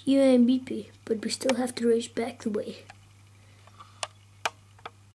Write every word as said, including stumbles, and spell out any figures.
You M V P, but we still have to race back the way.